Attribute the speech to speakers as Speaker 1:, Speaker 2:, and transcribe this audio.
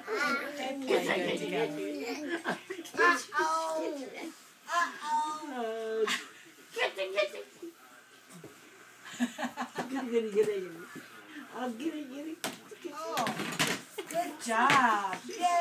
Speaker 1: They play good together.
Speaker 2: Get it.
Speaker 1: Oh, good job.